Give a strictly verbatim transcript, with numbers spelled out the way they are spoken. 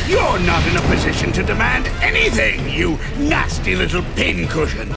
You're not in a position to demand anything, you nasty little pincushion.